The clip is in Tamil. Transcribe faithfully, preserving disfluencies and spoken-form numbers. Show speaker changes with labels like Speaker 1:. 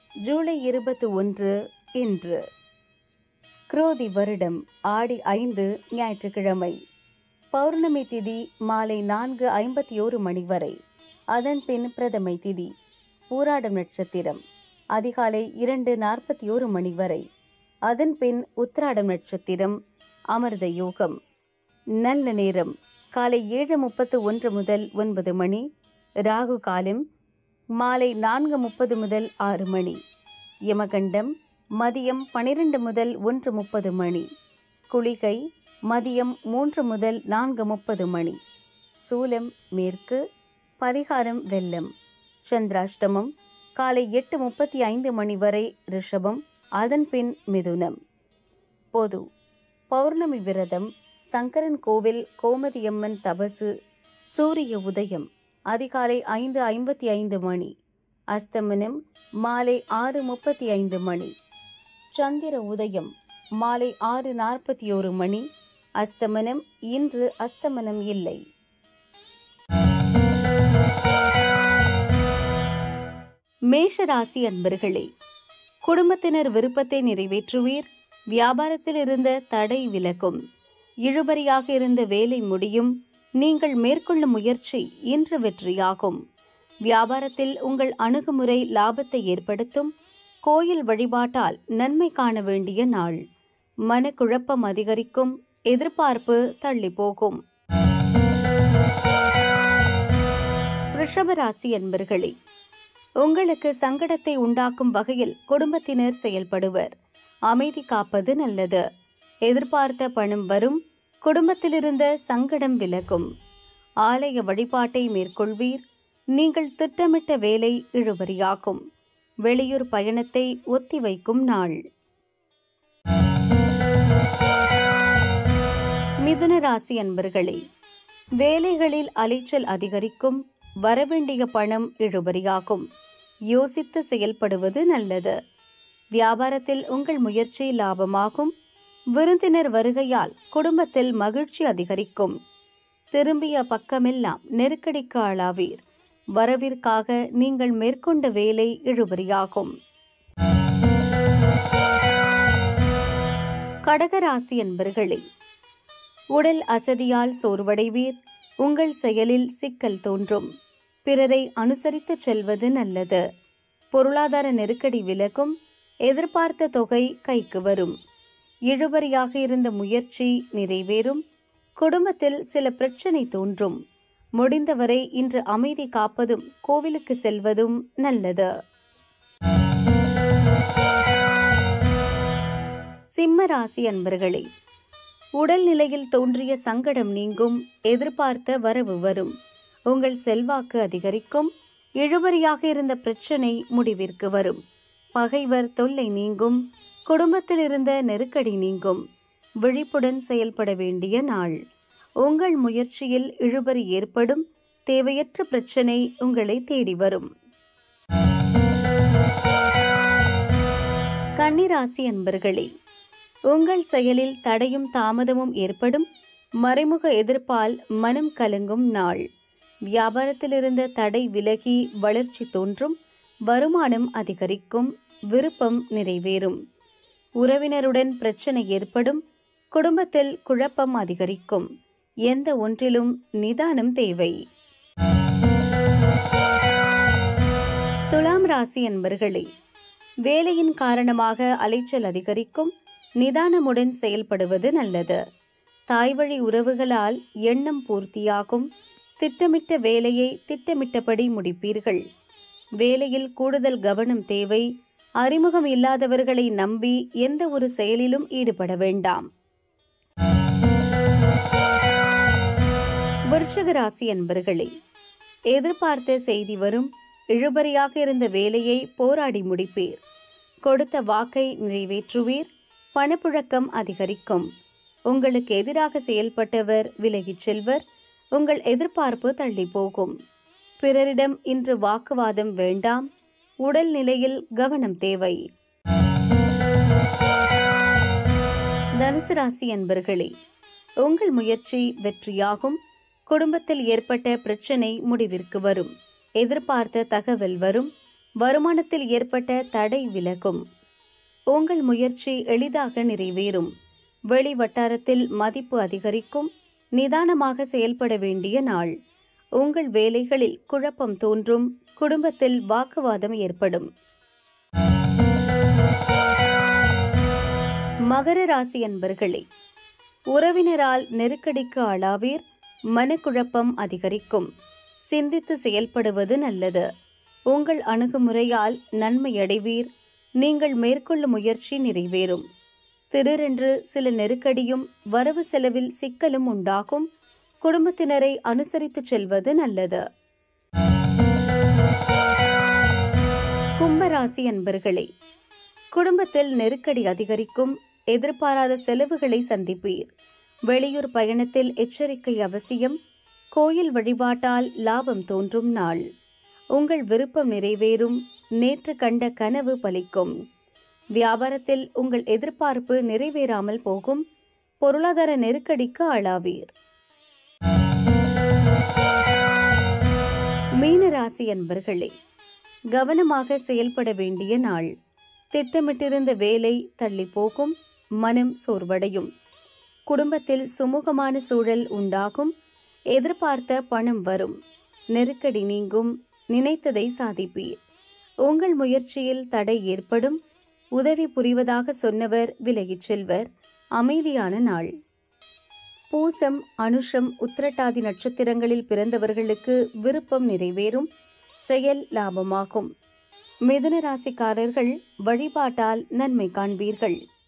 Speaker 1: ஜூலை இருபத்தி ஒன்று இன்று. குரோதி வருடம் ஆடி ஐந்து ஞாயிற்றுக்கிழமை. பௌர்ணமி திதி மாலை நான்கு ஐம்பத்தி ஓரு மணி வரை. அதன் பின் பிரதமை திதி. பூராடம் நட்சத்திரம் அதிகாலை இரண்டு நாற்பத்தி ஓரு மணி வரை. அதன் பின் உத்திராடம் நட்சத்திரம். அமிர்த யோகம். நல்ல நேரம் காலை ஏழு முப்பத்து ஒன்று முதல் ஒன்பது மணி. ராகு காலம் மாலை நான்கு முப்பது முதல் ஆறு மணி. யமகண்டம் மதியம் பனிரெண்டு முதல் ஒன்று முப்பது மணி. குளிகை மதியம் மூன்று முதல் நான்கு முப்பது மணி. சூலம் மேற்கு. பரிகாரம் வெள்ளம். சந்திராஷ்டமம் காலை எட்டு முப்பத்தி ஐந்து மணி வரை ரிஷபம். அதன் பின் மிதுனம். பொது பௌர்ணமி விரதம். சங்கரன் கோவில் கோமதியம்மன் தபசு. சூரிய உதயம் அதிகாலை ஐந்து ஐம்பத்தி ஐந்து மணி. அஸ்தமனம் மாலை ஆறு முப்பத்தி ஐந்து மணி. சந்திர உதயம் மாலை ஆறு நாற்பத்தி ஓரு மணி. அஸ்தமனம் இன்று அஸ்தமனம் இல்லை. மேஷராசி அன்பர்களே, குடும்பத்தினர் விருப்பத்தை நிறைவேற்றுவீர். வியாபாரத்தில் இருந்த தடை விலகும். இழுபறியாக இருந்த வேலை முடியும். நீங்கள் மேற்கொள்ளும் முயற்சி இன்று வெற்றியாகும். வியாபாரத்தில் உங்கள் அணுகுமுறை லாபத்தை ஏற்படுத்தும். கோயில் வழிபாட்டால் நன்மை காண வேண்டிய நாள். மனக்குழப்பம் அதிகரிக்கும். எதிர்பார்ப்பு தள்ளி போகும். ரிஷபராசி அன்பர்களே, உங்களுக்கு சங்கடத்தை உண்டாக்கும் வகையில் குடும்பத்தினர் செயல்படுவர். அமைதி காப்பது நல்லது. எதிர்பார்த்த பணம் வரும். குடும்பத்திலிருந்த சங்கடம் விலகும். ஆலய வழிபாட்டை மேற்கொள்வீர். நீங்கள் திட்டமிட்ட வேலை இழுபறியாகும். வெளியூர் பயணத்தை ஒத்திவைக்கும் நாள். மிதுன ராசி அன்பர்களே, வேலைகளில் அலைச்சல் அதிகரிக்கும். வரவேண்டிய பணம் இழுபறியாகும். யோசித்து செயல்படுவது நல்லது. வியாபாரத்தில் உங்கள் முயற்சி லாபமாகும். விருந்தினர் வருகையால் குடும்பத்தில் மகிழ்ச்சி அதிகரிக்கும். திரும்பிய பக்கமெல்லாம் நெருக்கடிக்கு ஆளாவீர். வரவிற்காக நீங்கள் மேற்கொண்ட வேலை இழுபறியாகும். கடகராசி அன்பர்களே, உடல் அசதியால் சோர்வடைவீர். உங்கள் செயலில் சிக்கல் தோன்றும். பிறரை அனுசரித்து செல்வது நல்லது. பொருளாதார நெருக்கடி விலகும். எதிர்பார்த்த தொகை கைக்கு வரும். இழுபறியாக இருந்த முயற்சி நிறைவேறும். குடும்பத்தில் சில பிரச்சனை தோன்றும். முடிந்தவரை இன்று அமைதி காப்பதும் கோவிலுக்கு செல்வதும் நல்லது. சிம்ம ராசி அன்பர்களே, உடல் நிலையில் தோன்றிய சங்கடம் நீங்கும். எதிர்பார்த்த வரவு வரும். உங்கள் செல்வாக்கு அதிகரிக்கும். இழுபறியாக இருந்த பிரச்சனை முடிவிற்கு வரும். பகைவர் தொல்லை நீங்கும். குடும்பத்தில் இருந்த நெருக்கடி நீங்கும். விழிப்புடன் செயல்பட வேண்டிய நாள். உங்கள் முயற்சியில் இழுபறி ஏற்படும். தேவையற்ற பிரச்சனை உங்களை தேடி வரும். கன்னிராசி அன்பர்களே, உங்கள் செயலில் தடையும் தாமதமும் ஏற்படும். மறைமுக எதிர்ப்பால் மனம் கலங்கும் நாள். வியாபாரத்தில் இருந்த தடை விலகி வளர்ச்சி தோன்றும். வருமானம் அதிகரிக்கும். விருப்பம் நிறைவேறும். உறவினருடன் பிரச்சனை ஏற்படும். குடும்பத்தில் குழப்பம் அதிகரிக்கும். எந்த ஒன்றிலும் நிதானம் தேவை. துலாம் ராசி அன்பர்களே, வேலையின் காரணமாக அலைச்சல் அதிகரிக்கும். நிதானமுடன் செயல்படுவது நல்லது. தாய்வழி உறவுகளால் எண்ணம் பூர்த்தியாகும். திட்டமிட்ட வேலையை திட்டமிட்டபடி முடிப்பீர்கள். வேலையில் கூடுதல் கவனம் தேவை. அறிமுகம் இல்லாதவர்களை நம்பி எந்த ஒரு செயலிலும் ஈடுபட வேண்டாம். விருச்சிக ராசி அன்பர்களே, எதிர்பார்த்த செய்தி வரும். இழுபறியாக இருந்த வேலையை போராடி முடிப்பீர். கொடுத்த வாக்கை நிறைவேற்றுவீர். பணப்புழக்கம் அதிகரிக்கும். உங்களுக்கு எதிராக செயல்பட்டவர் விலகிச் செல்வர். உங்கள் எதிர்பார்ப்பு தள்ளி போகும். பிறரிடம் இன்று வாக்குவாதம் வேண்டாம். உடல் நிலையில் கவனம் தேவை. தனுசு ராசி அன்பர்களே, உங்கள் முயற்சி வெற்றியாகும். குடும்பத்தில் ஏற்பட்ட பிரச்சனை முடிவிற்கு வரும். எதிர்பார்த்த தகவல் வரும். வருமானத்தில் ஏற்பட்ட தடை விலகும். உங்கள் முயற்சி எளிதாக நிறைவேறும். வெளி வட்டாரத்தில் மதிப்பு அதிகரிக்கும். நிதானமாக செயல்பட வேண்டிய நாள். உங்கள் வேலைகளில் குழப்பம் தோன்றும். குடும்பத்தில் வாக்குவாதம் ஏற்படும். மகர ராசி அன்பர்களே, உறவினரால் நெருக்கடிக்கு ஆளாவீர். மனக்குழப்பம் அதிகரிக்கும். சிந்தித்து செயல்படுவது நல்லது. உங்கள் அணுகுமுறையால் நன்மை அடைவீர். நீங்கள் மேற்கொள்ளும் முயற்சி நிறைவேறும். திடீரென்று சில நெருக்கடியும் வரவு செலவில் சிக்கலும் உண்டாகும். குடும்பத்தினரை அனுசரித்து செல்வது நல்லது. கும்பராசி அன்பர்களே, குடும்பத்தில் நெருக்கடி அதிகரிக்கும். எதிர்பாராத செலவுகளை சந்திப்பீர். வெளியூர் பயணத்தில் எச்சரிக்கை அவசியம். கோயில் வழிபாட்டால் லாபம் தோன்றும் நாள். உங்கள் விருப்பம் நிறைவேறும். நேற்று கண்ட கனவு பலிக்கும். வியாபாரத்தில் உங்கள் எதிர்பார்ப்பு நிறைவேறாமல் போகும். பொருளாதார நெருக்கடிக்கு ஆளாவீர். மீனராசி அன்பர்களே, கவனமாக செயல்பட வேண்டிய நாள். திட்டமிட்டிருந்த வேலை தள்ளி போகும். மனம் சோர்வடையும். குடும்பத்தில் சுமூகமான சூழல் உண்டாகும். எதிர்பார்த்த பணம் வரும். நெருக்கடி நீங்கும். நினைத்ததை சாதிப்பீர். உங்கள் முயற்சியில் தடை ஏற்படும். உதவி புரிவதாக சொன்னவர் விலகிச் செல்வர். அமைதியான நாள். பூசம், அனுஷம், உத்திரட்டாதி நட்சத்திரங்களில் பிறந்தவர்களுக்கு விருப்பம் நிறைவேறும். செயல் லாபமாகும். மிதுன ராசிக்காரர்கள் வழிபாட்டால் நன்மை காண்பீர்கள்.